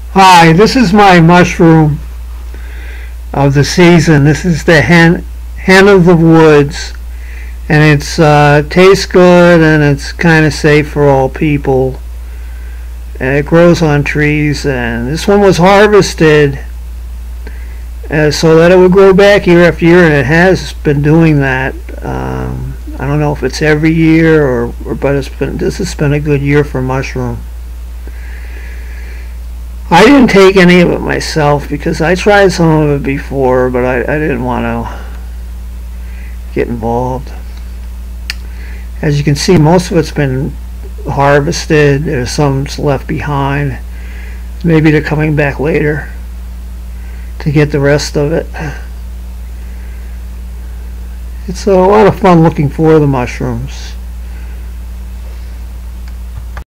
Hi, this is my mushroom of the season. This is the hen of the woods, and it's tastes good and it's kind of safe for all people. And it grows on trees. And this one was harvested so that it would grow back year after year, and it has been doing that. I don't know if it's every year but this has been a good year for mushroom. I didn't take any of it myself because I tried some of it before, but I didn't want to get involved. As you can see, most of it's been harvested. There's some left behind. Maybe they're coming back later to get the rest of it. It's a lot of fun looking for the mushrooms.